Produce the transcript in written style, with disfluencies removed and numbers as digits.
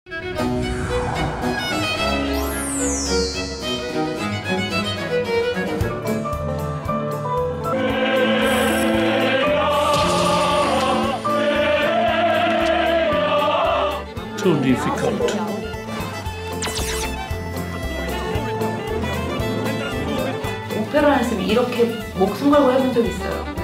Too difficult. 오페라 연습 이렇게 목숨 걸고 해본 적 있어요.